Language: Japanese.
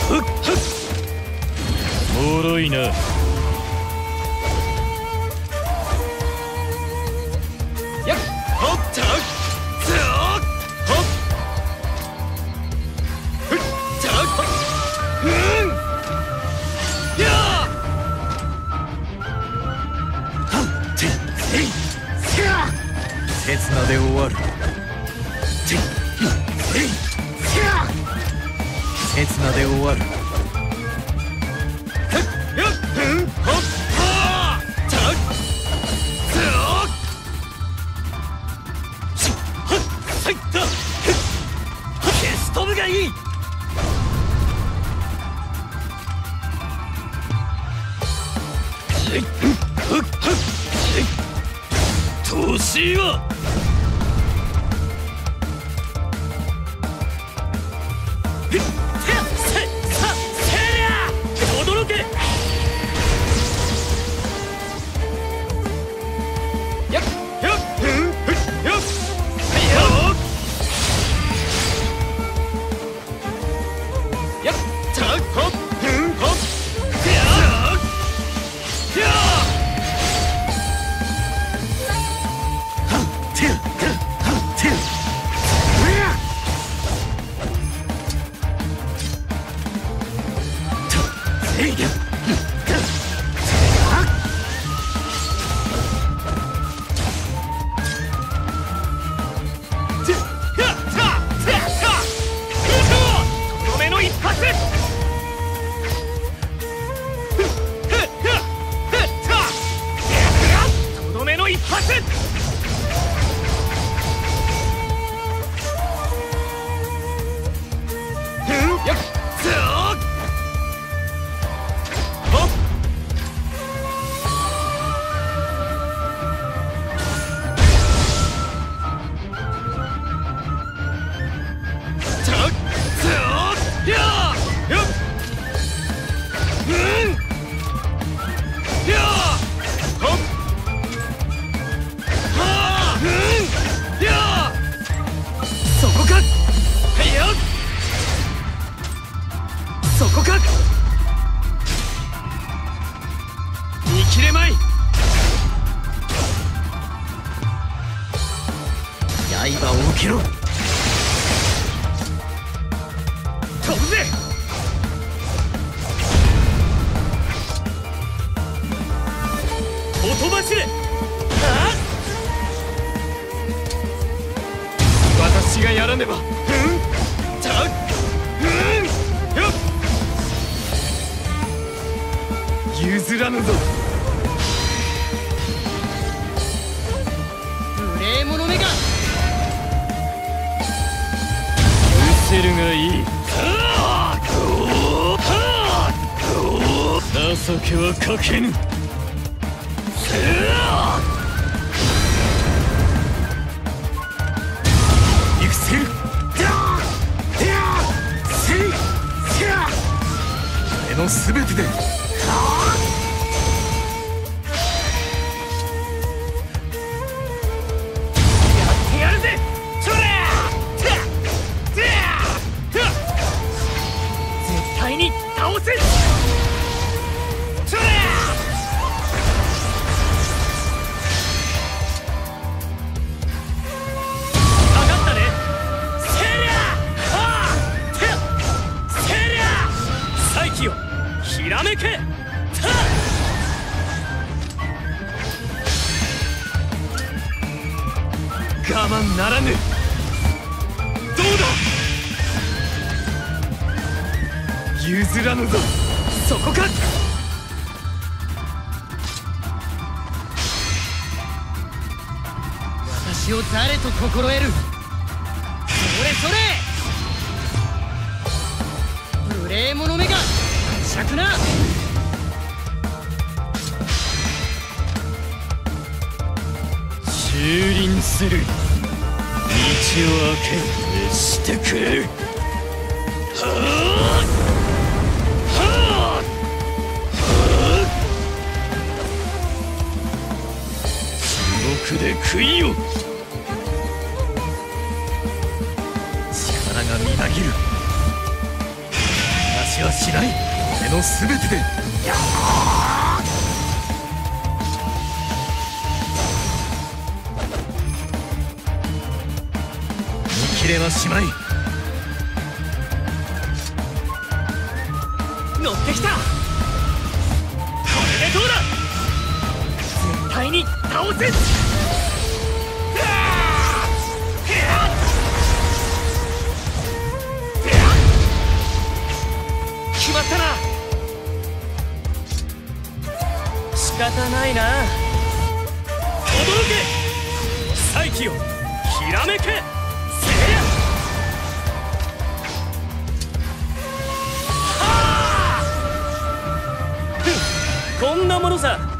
おもろいな。刹那で終わる。刹那で終わる。消し飛ぶがいい。年は刃を受けろ。飛ぶぜ。音走れ。私がやらねば。譲らぬぞ。 無礼者めが。 失せるがいい。情けはかけぬ。行くせる。俺のすべてで。ひらめけ。我慢ならぬ。どうだ。譲らぬぞ。そこか。 私を誰と心得る。それそれ。無礼者めが。しゃくな。 蹂躙する。道を開けしてくれる。地獄で食いよ。力がみなぎる。私ちはしない。俺の全てで見切れはしまい。 乗ってきた。これでどうだ。絶対に倒せ。決まったな。仕方ないな。驚け再起をひらめけ。せいや。はあこんなものさ。